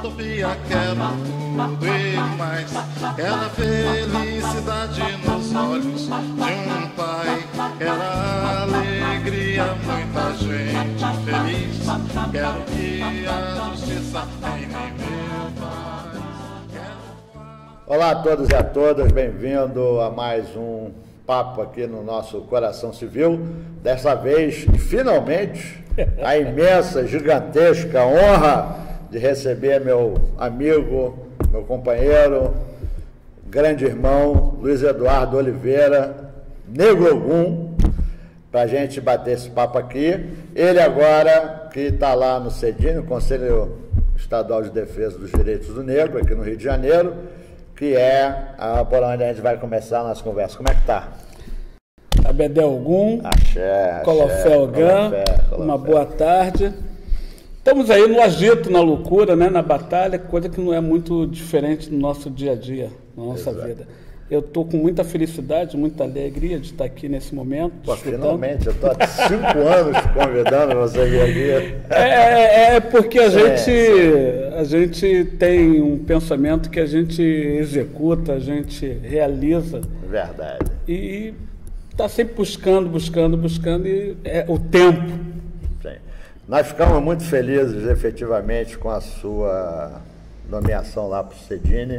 Sofia, quero tudo e mais. Quero a felicidade nos olhos de um pai. Quero a alegria, muita gente feliz. Quero que a justiça reine em meu país. Olá a todos e a todas, bem-vindo a mais um papo aqui no nosso Coração Civil. Dessa vez, finalmente, a imensa, gigantesca honra de receber meu amigo, meu companheiro, grande irmão, Luiz Eduardo Oliveira, Negro Ogum, para a gente bater esse papo aqui. Ele agora, que está lá no CEDINE, o Conselho Estadual de Defesa dos Direitos do Negro, aqui no Rio de Janeiro, que é por onde a gente vai começar a nossa conversa. Como é que está? Abedel Ogum, axé, Colofé Ogã, uma boa tarde. Estamos aí no agito, na loucura, né, na batalha, coisa que não é muito diferente do nosso dia a dia, na nossa vida. Eu estou com muita felicidade, muita alegria de estar aqui nesse momento. Pô, finalmente, eu estou há 5 anos te convidando você vir aqui. É porque a gente tem um pensamento que a gente executa, a gente realiza. Verdade. E está sempre buscando e é o tempo. Sim. Nós ficamos muito felizes, efetivamente, com a sua nomeação lá para o CEDINE.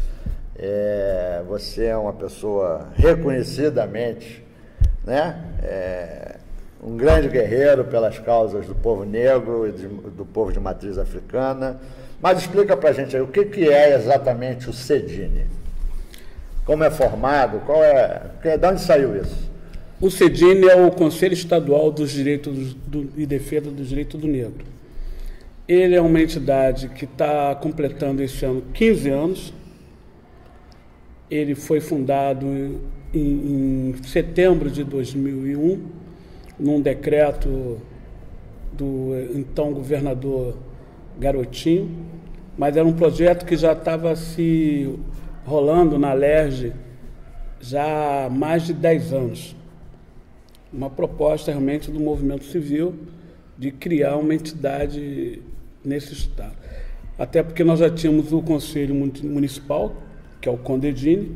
Você é uma pessoa reconhecidamente, né? Um grande guerreiro pelas causas do povo negro e do povo de matriz africana. Mas explica para a gente aí, o que é exatamente o CEDINE? Como é formado? De onde saiu isso? O CEDINE é o Conselho Estadual dos Direitos e Defesa dos Direitos do Negro. Ele é uma entidade que está completando esse ano 15 anos. Ele foi fundado em setembro de 2001, num decreto do então governador Garotinho, mas era um projeto que já estava se rolando na LERJ já há mais de 10 anos. Uma proposta realmente do movimento civil de criar uma entidade nesse estado. Até porque nós já tínhamos o Conselho Municipal, que é o CONDEDINE,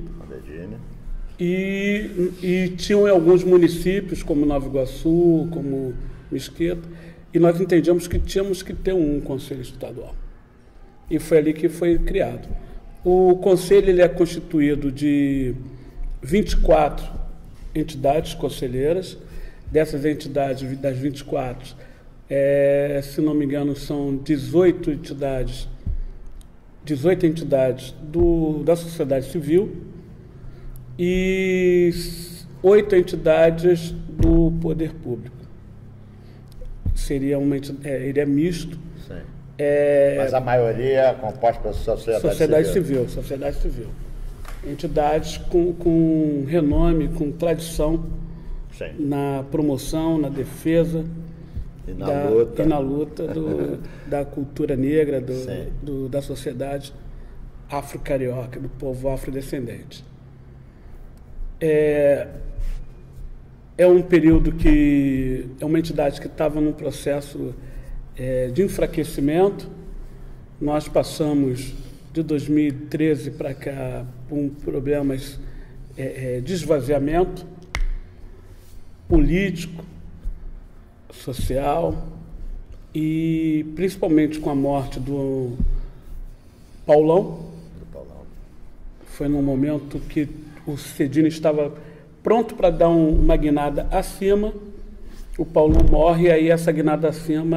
e tinham alguns municípios, como Nova Iguaçu, como Mesquita, e nós entendíamos que tínhamos que ter um Conselho Estadual. E foi ali que foi criado. O Conselho ele é constituído de 24 entidades conselheiras. Dessas entidades, das 24, se não me engano, são 18 entidades da sociedade civil e 8 entidades do poder público. Seria uma entidade, ele é misto. Sim. Mas a maioria é composta pela sociedade civil. Sociedade civil. Entidades com renome, com tradição. Sim. Na promoção, na defesa e na luta da cultura negra, da sociedade afro-carioca, do povo afrodescendente. É um período que é uma entidade que estava num processo de enfraquecimento. Nós passamos de 2013 para cá por problemas de esvaziamento político, social e principalmente com a morte do Paulão. Foi num momento que o CEDINE estava pronto para dar uma guinada acima, o Paulão morre e aí essa guinada acima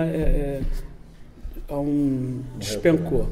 despencou.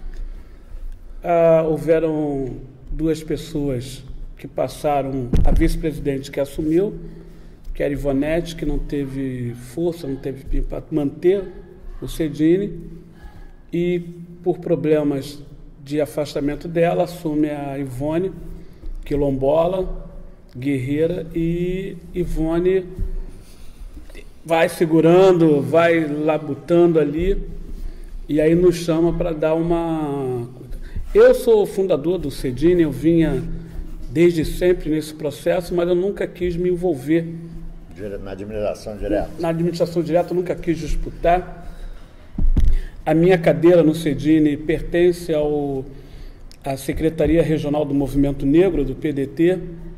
Houveram 2 pessoas que passaram, a vice-presidente que assumiu, que era Ivonete, que não teve força, não teve para manter o CEDINE, e por problemas de afastamento dela, assume a Ivone, quilombola, guerreira, e Ivone vai segurando, vai labutando ali, e aí nos chama para dar uma... Eu sou o fundador do CEDINE, eu vinha desde sempre nesse processo, mas eu nunca quis me envolver na administração direta. Na administração direta eu nunca quis disputar. A minha cadeira no CEDINE pertence à Secretaria Regional do Movimento Negro, do PDT,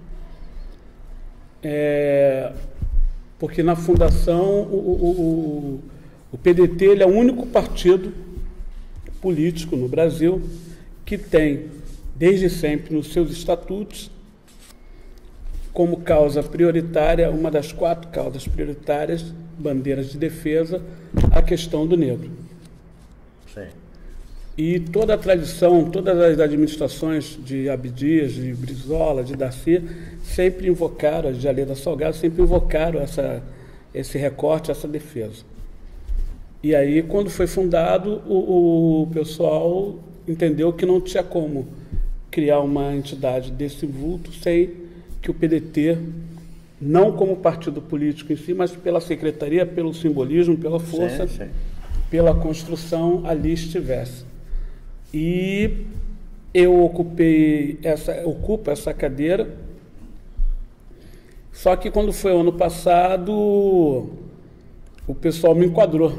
porque na fundação o PDT ele é o único partido político no Brasil que tem, desde sempre, nos seus estatutos, como causa prioritária, uma das 4 causas prioritárias, bandeiras de defesa, a questão do negro. Sim. E toda a tradição, todas as administrações de Abdias, de Brizola, de Darcy, sempre invocaram, de Aleda Salgado, sempre invocaram esse recorte, essa defesa. E aí, quando foi fundado, o pessoal entendeu que não tinha como criar uma entidade desse vulto sem que o PDT, não como partido político em si, mas pela secretaria, pelo simbolismo, pela força, sim. pela construção, ali estivesse. E eu ocupo essa cadeira, só que quando foi o ano passado, o pessoal me enquadrou.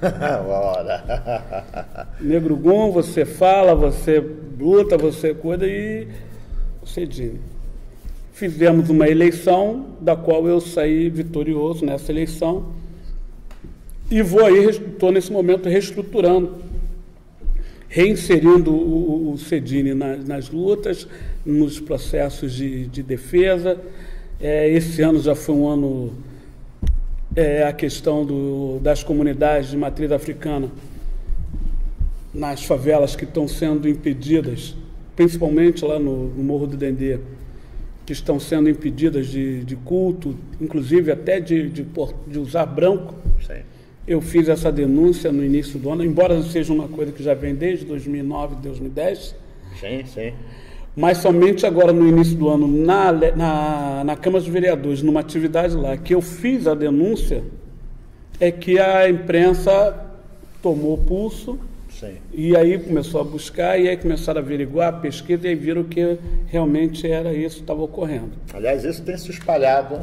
Negro Gum, você fala, você luta, você cuida e você diz. Fizemos uma eleição, da qual eu saí vitorioso nessa eleição, e estou nesse momento reestruturando, reinserindo o CEDINE nas lutas, nos processos de defesa. Esse ano já foi um ano, a questão das comunidades de matriz africana nas favelas que estão sendo impedidas, principalmente lá no Morro do Dendê, que estão sendo impedidas de culto, inclusive até de usar branco. Sim. Eu fiz essa denúncia no início do ano, embora seja uma coisa que já vem desde 2009, 2010. Sim, sim. Mas somente agora, no início do ano, na Câmara dos Vereadores, numa atividade lá, que eu fiz a denúncia, é que a imprensa tomou pulso. Sim. E aí começou a buscar, e aí começaram a averiguar, a pesquisa, e aí viram que realmente era isso que estava ocorrendo. Aliás, isso tem se espalhado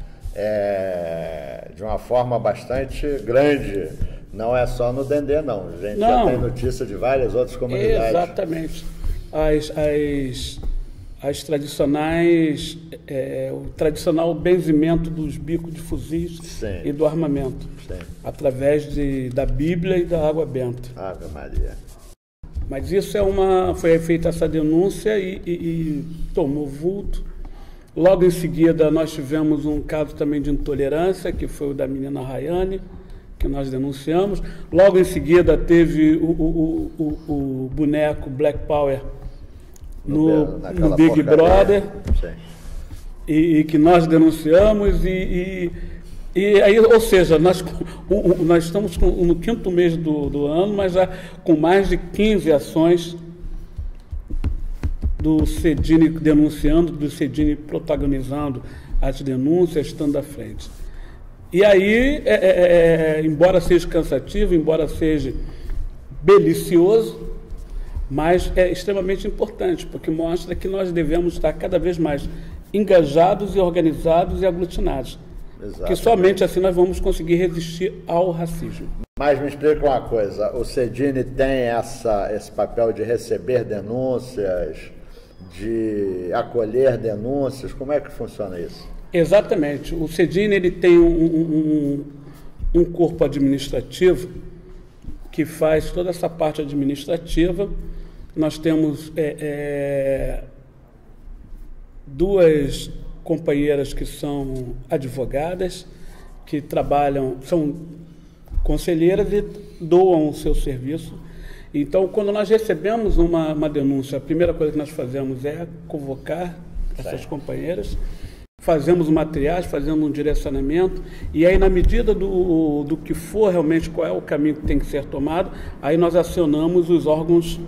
de uma forma bastante grande. Não é só no Dendê, não. A gente já tem notícia de várias outras comunidades. Exatamente. As tradicionais, o tradicional benzimento dos bicos de fuzis. Sim. E do armamento. Sim. Através da Bíblia e da água benta. Ave Maria. Mas isso foi feita essa denúncia e tomou vulto. Logo em seguida, nós tivemos um caso também de intolerância, que foi o da menina Rayane, que nós denunciamos. Logo em seguida, teve o boneco Black Power no Big Brother, e que nós denunciamos. E aí, ou seja, nós estamos no 5º mês do ano, mas já com mais de 15 ações do CEDINE denunciando, do CEDINE protagonizando as denúncias, estando à frente. E aí, embora seja cansativo, embora seja delicioso, mas é extremamente importante, porque mostra que nós devemos estar cada vez mais engajados e organizados e aglutinados. Exatamente. Porque somente assim nós vamos conseguir resistir ao racismo. Mas me explica uma coisa, o CEDINE tem esse papel de receber denúncias, de acolher denúncias, como é que funciona isso? Exatamente. O CEDINE ele tem um corpo administrativo que faz toda essa parte administrativa. Nós temos 2 companheiras que são advogadas, que trabalham, são conselheiras e doam o seu serviço. Então, quando nós recebemos uma denúncia, a primeira coisa que nós fazemos é convocar essas companheiras, fazemos uma triagem, fazemos um direcionamento, e aí, na medida do que for realmente, qual é o caminho que tem que ser tomado, aí nós acionamos os órgãos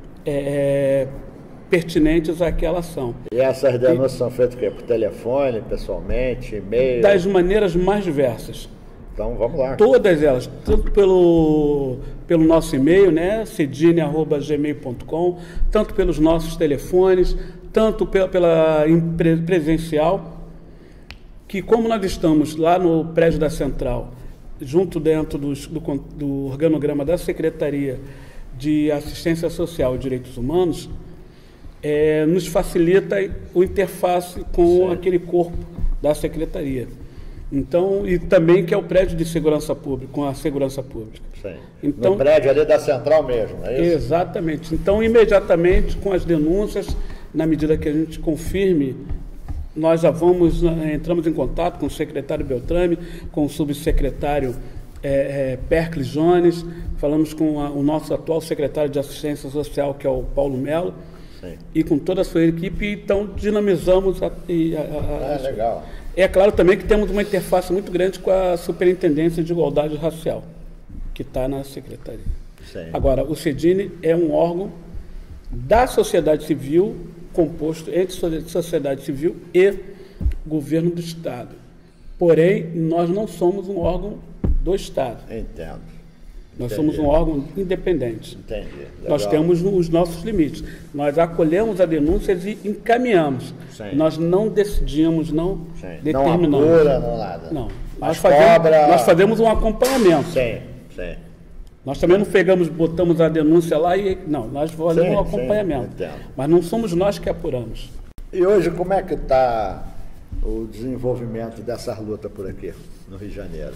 pertinentes àquela ação. E essas denúncias são feitas o quê? Por telefone, pessoalmente, e-mail? Das maneiras mais diversas. Então, vamos lá. Todas elas, tanto pelo nosso e-mail, né, cedine@gmail.com, tanto pelos nossos telefones, tanto pela presencial, que como nós estamos lá no prédio da Central, junto dentro do organograma da Secretaria de Assistência Social e Direitos Humanos, nos facilita o interface com aquele corpo da Secretaria. Então, e também que é o prédio de segurança pública, com a segurança pública. Sim. Então, no prédio ali da central mesmo, não é isso? Exatamente. Então, imediatamente, com as denúncias, na medida que a gente confirme, nós já entramos em contato com o secretário Beltrame, com o subsecretário Percles Jones, falamos com o nosso atual secretário de Assistência Social, que é o Paulo Melo, e com toda a sua equipe, então dinamizamos legal. É claro também que temos uma interface muito grande com a Superintendência de Igualdade Racial, que está na Secretaria. Sim. Agora, o CEDINE é um órgão da sociedade civil, composto entre sociedade civil e governo do Estado. Porém, nós não somos um órgão do Estado. Entendo. Nós somos um órgão independente. Entendi. Legal. Nós temos os nossos limites. Nós acolhemos as denúncias e encaminhamos. Sim. Nós não decidimos, não determinamos. Não apura, não nada. Não. Nós Nós fazemos um acompanhamento. Sim. Nós também não botamos a denúncia lá e... Não, nós fazemos um acompanhamento. Mas não somos nós que apuramos. E hoje, como é que está o desenvolvimento dessa luta por aqui, no Rio de Janeiro?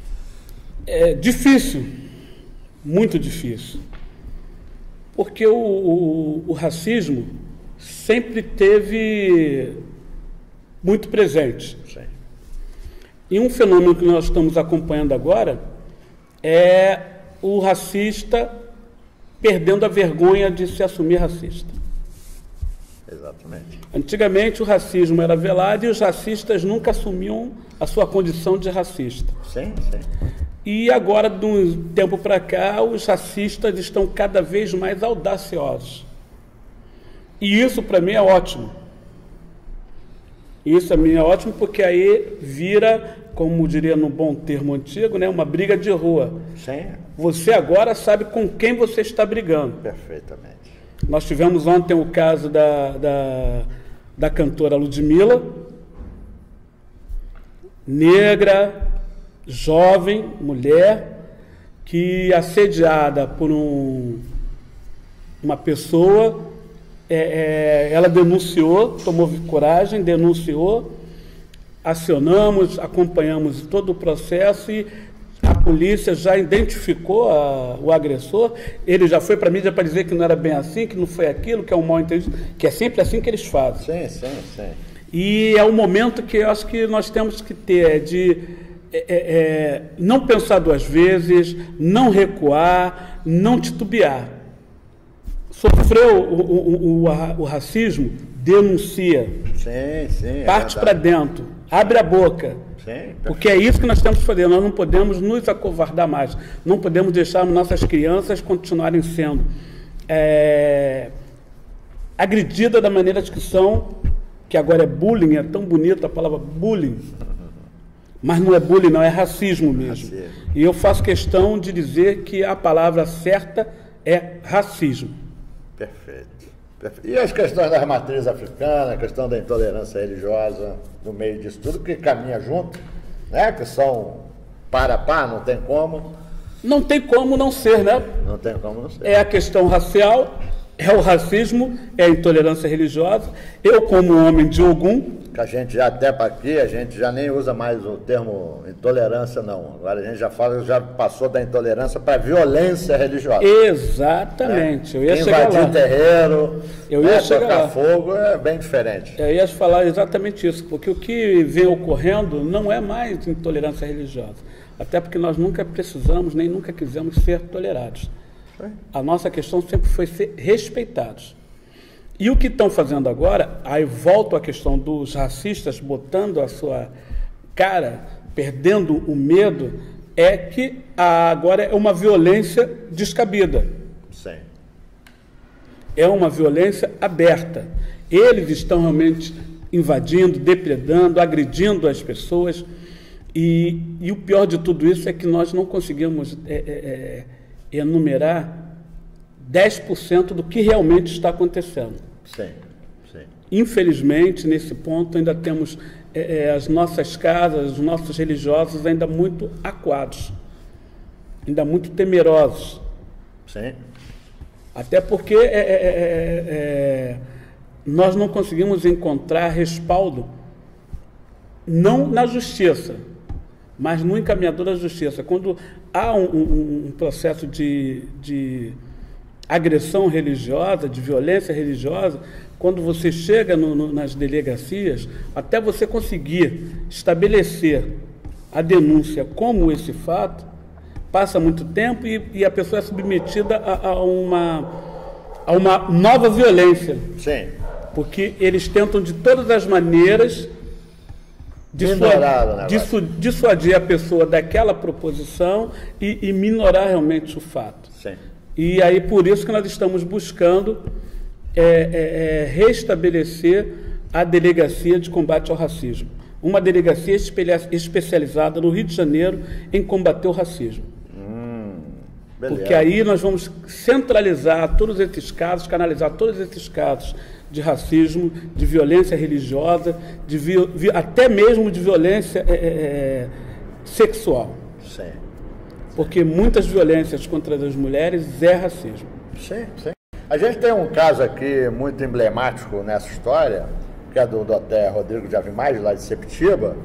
É difícil. Muito difícil, porque o racismo sempre teve muito presente. Sim. E um fenômeno que nós estamos acompanhando agora é o racista perdendo a vergonha de se assumir racista. Exatamente. Antigamente o racismo era velado e os racistas nunca assumiam a sua condição de racista. Sim. E agora, de um tempo para cá, os racistas estão cada vez mais audaciosos. E isso, para mim, é ótimo. Isso, para mim, é ótimo porque aí vira, como diria no bom termo antigo, né, uma briga de rua. Sim. Você agora sabe com quem você está brigando. Perfeitamente. Nós tivemos ontem o caso da cantora Ludmilla, negra, jovem, mulher, que assediada por uma pessoa, ela denunciou, tomou coragem, denunciou, acionamos, acompanhamos todo o processo e a polícia já identificou o agressor, ele já foi para a mídia para dizer que não era bem assim, que não foi aquilo, que é um mal entendido, que é sempre assim que eles fazem. Sim. E é o momento que eu acho que nós temos que ter, de não pensar duas vezes, não recuar, não titubear. Sofreu o racismo, denuncia. Sim. Parte para dentro, abre a boca. Sim, porque é isso que nós temos que fazer. Nós não podemos nos acovardar mais. Não podemos deixar nossas crianças continuarem sendo agredidas da maneira que são, que agora é bullying, é tão bonita a palavra bullying. Mas não é bullying, não, é racismo mesmo. E eu faço questão de dizer que a palavra certa é racismo. Perfeito. E as questões das matrizes africanas, a questão da intolerância religiosa, no meio disso tudo, que caminha junto, né? Que são par a par, não tem como. Não tem como não ser, né? Não tem como não ser. É a questão racial, é o racismo, é a intolerância religiosa. Eu, como homem de Ogum... Que a gente já até para aqui, a gente já nem usa mais o termo intolerância, não. Agora a gente já passou da intolerância para violência religiosa. Exatamente. Né? Eu ia chegar lá. Invadir terreiro, tocar chegar fogo é bem diferente. Eu ia falar exatamente isso, porque o que vem ocorrendo não é mais intolerância religiosa. Até porque nós nunca precisamos, nem nunca quisemos ser tolerados. A nossa questão sempre foi ser respeitados. E o que estão fazendo agora, aí volto à questão dos racistas botando a sua cara, perdendo o medo, é que agora é uma violência descabida. Sim. É uma violência aberta. Eles estão realmente invadindo, depredando, agredindo as pessoas. E o pior de tudo isso é que nós não conseguimos enumerar 10% do que realmente está acontecendo. Sim. Infelizmente, nesse ponto, ainda temos as nossas casas, os nossos religiosos ainda muito acuados. ainda muito temerosos. Sim. Até porque nós não conseguimos encontrar respaldo, não na justiça, mas no encaminhador da justiça. Quando há um processo de agressão religiosa, de violência religiosa, quando você chega nas delegacias, até você conseguir estabelecer a denúncia como esse fato, passa muito tempo e a pessoa é submetida a uma nova violência. Sim. Porque eles tentam de todas as maneiras dissuadir a pessoa daquela proposição e minorar realmente o fato. Sim. E aí por isso que nós estamos buscando restabelecer a Delegacia de Combate ao Racismo. Uma delegacia especializada no Rio de Janeiro em combater o racismo. Beleza. Porque aí nós vamos centralizar todos esses casos, canalizar todos esses casos de racismo, de violência religiosa, até mesmo de violência sexual. Sim. Porque muitas violências contra as mulheres é racismo. Sim, sim. A gente tem um caso aqui muito emblemático nessa história, que é do Dr. Rodrigo de Avimais, lá de Sepetiba,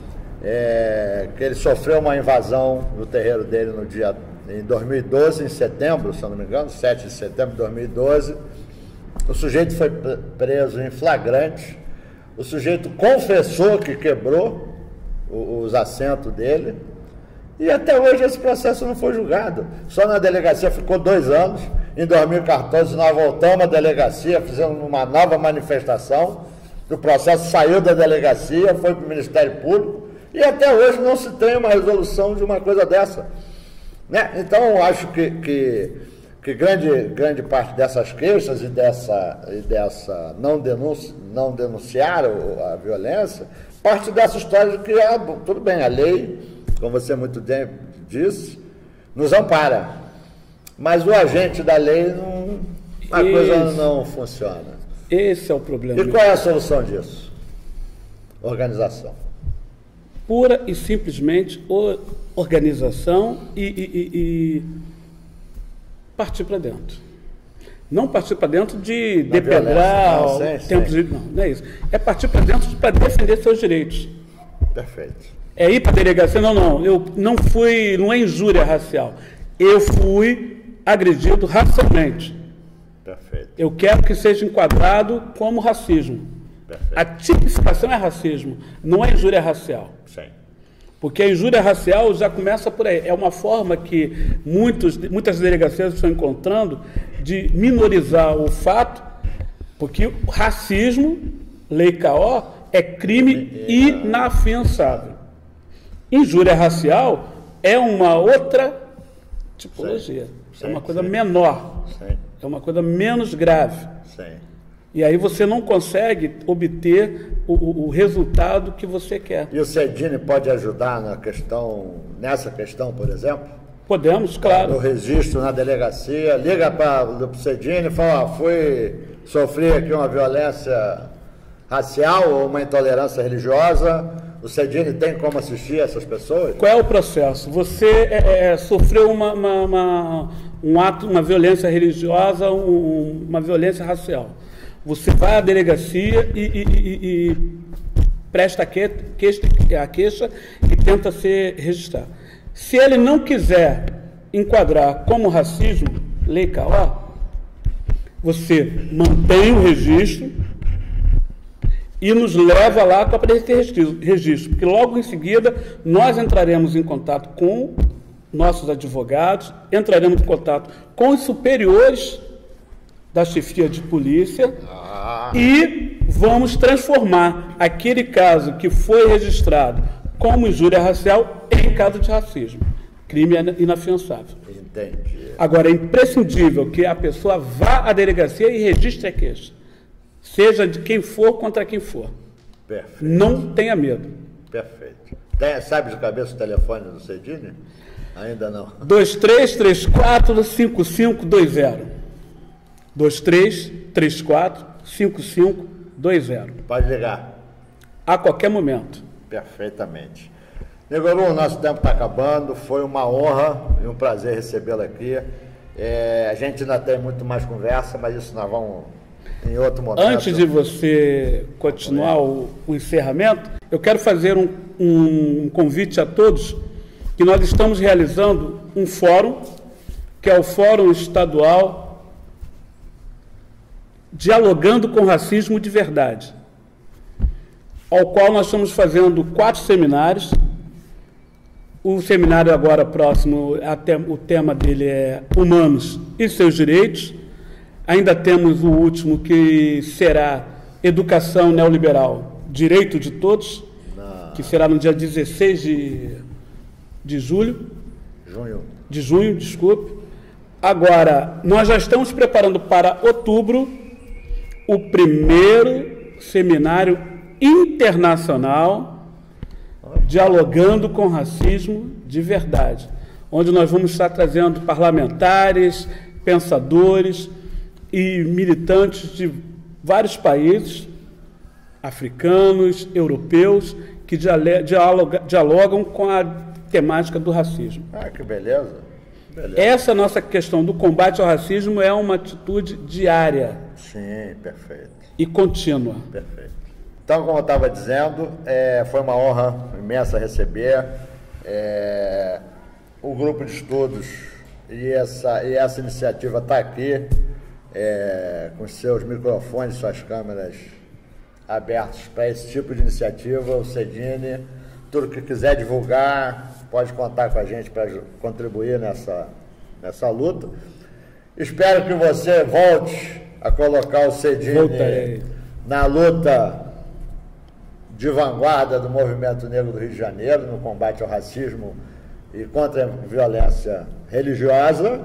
que ele sofreu uma invasão no terreiro dele em 2012, em setembro, se eu não me engano, 7 de setembro de 2012. O sujeito foi preso em flagrante, o sujeito confessou que quebrou os assentos dele, e até hoje esse processo não foi julgado. Só na delegacia ficou 2 anos. Em 2014 nós voltamos à delegacia, fizemos uma nova manifestação, o processo saiu da delegacia, foi para o Ministério Público, e até hoje não se tem uma resolução de uma coisa dessa. Né? Então, acho que grande parte dessas queixas e dessa não denunciar a violência, parte dessa história de que, tudo bem, a lei, como você muito bem disse, nos ampara. Mas o agente da lei, a coisa não funciona. Esse é o problema. E qual é a solução disso? Organização. Pura e simplesmente organização e partir para dentro. Não partir para dentro de depredar tempos de... Não é isso. É partir para dentro para defender seus direitos. Perfeito. É ir para a delegacia, não. Eu não é injúria racial. Eu fui agredido racialmente. Perfeito. Eu quero que seja enquadrado como racismo. Perfeito. A tipificação é racismo, não é injúria racial. Sim. Porque a injúria racial já começa por aí. É uma forma que muitas delegacias estão encontrando de minorizar o fato, porque o racismo, lei K.O., é crime inafiançável. Injúria racial é uma outra tipologia. É uma coisa menor. Sim. É uma coisa menos grave. Sim. E aí você não consegue obter o resultado que você quer. E o Cedini pode ajudar nessa questão, por exemplo? Podemos, claro. No registro, na delegacia, liga para o Cedini e fala, sofri aqui uma violência racial ou uma intolerância religiosa. O Cedini tem como assistir essas pessoas? Qual é o processo? Você sofreu uma violência religiosa, uma violência racial. Você vai à delegacia e presta a queixa e tenta se registrar. Se ele não quiser enquadrar como racismo, lei K.O., você mantém o registro e nos leva lá para esse registro, porque logo em seguida nós entraremos em contato com nossos advogados, entraremos em contato com os superiores da chefia de polícia e vamos transformar aquele caso que foi registrado como injúria racial em caso de racismo, crime inafiançável. Entendi. Agora, é imprescindível que a pessoa vá à delegacia e registre a queixa, seja de quem for contra quem for. Perfeito. Não tenha medo. Perfeito. Sabe de cabeça o telefone do Cedini? Ainda não. 2334-5520. 2334-5520. Pode ligar. A qualquer momento. Perfeitamente. Negoro, o nosso tempo está acabando, foi uma honra e um prazer recebê-lo aqui. A gente ainda tem muito mais conversa, mas isso nós vamos em outro momento. Antes de você continuar o encerramento, eu quero fazer um convite a todos, que nós estamos realizando um fórum, que é o Fórum Estadual Dialogando com Racismo de Verdade, ao qual nós estamos fazendo 4 seminários. O seminário agora próximo, o tema dele é Humanos e Seus Direitos. Ainda temos o último, que será Educação Neoliberal, Direito de Todos, que será no dia 16 de junho. Agora, nós já estamos preparando para outubro o primeiro seminário internacional Dialogando com Racismo de Verdade, onde nós vamos estar trazendo parlamentares, pensadores e militantes de vários países, africanos, europeus, que dialogam com a temática do racismo. Ah, que beleza. Essa nossa questão do combate ao racismo é uma atitude diária. Sim, perfeito. E contínua. Perfeito. Então, como eu estava dizendo, foi uma honra imensa receber o grupo de estudos e essa iniciativa está aqui, com seus microfones, suas câmeras abertos para esse tipo de iniciativa. O Cedini, tudo que quiser divulgar, pode contar com a gente para contribuir nessa luta. Espero que você volte a colocar o Cedini na luta de vanguarda do movimento negro do Rio de Janeiro, no combate ao racismo e contra a violência religiosa.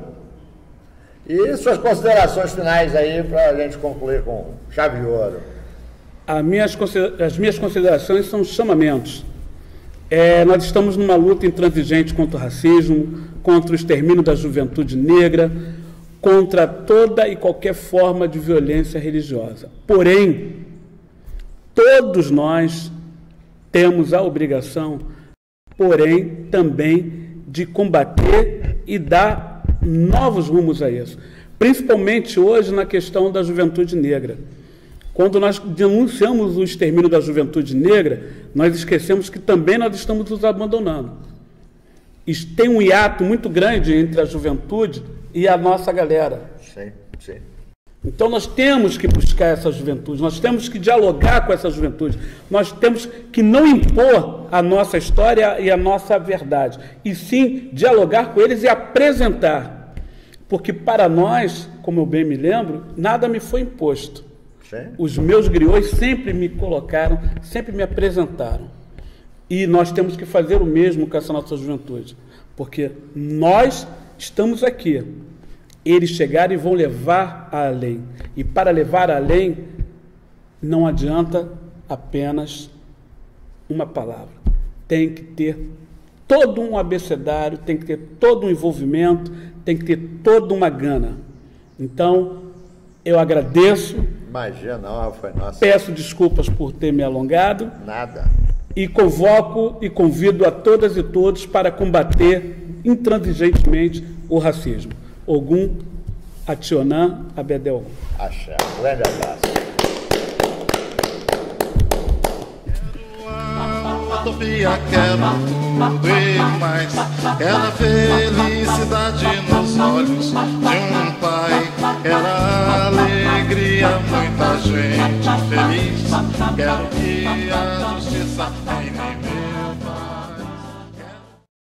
E suas considerações finais aí, para a gente concluir com chave de ouro. As minhas considerações são chamamentos. Nós estamos numa luta intransigente contra o racismo, contra o extermínio da juventude negra, contra toda e qualquer forma de violência religiosa. Porém, todos nós temos a obrigação, porém, também de combater e dar novos rumos a isso. Principalmente hoje na questão da juventude negra. Quando nós denunciamos o extermínio da juventude negra, nós esquecemos que também nós estamos os abandonando. Tem um hiato muito grande entre a juventude e a nossa galera. Sim, sim. Então nós temos que buscar essa juventude, nós temos que dialogar com essa juventude, nós temos que não impor a nossa história e a nossa verdade, e sim dialogar com eles e apresentar. Porque para nós, como eu bem me lembro, nada me foi imposto. Sim. Os meus griots sempre me colocaram, sempre me apresentaram. E nós temos que fazer o mesmo com essa nossa juventude, porque nós estamos aqui. Eles chegaram e vão levar além. E para levar além, não adianta apenas uma palavra. Tem que ter todo um abecedário, tem que ter todo um envolvimento, tem que ter toda uma gana. Então, eu agradeço. Imagina, a honra foi nossa. Peço desculpas por ter me alongado. Nada. E convoco e convido a todas e todos para combater intransigentemente o racismo. Ogum, Ationã, Abedel. Axé. Grande abraço. Utopia, quero ver mais. Era felicidade nos olhos de um pai. Era alegria, muita gente feliz. Quero que a justiça reine.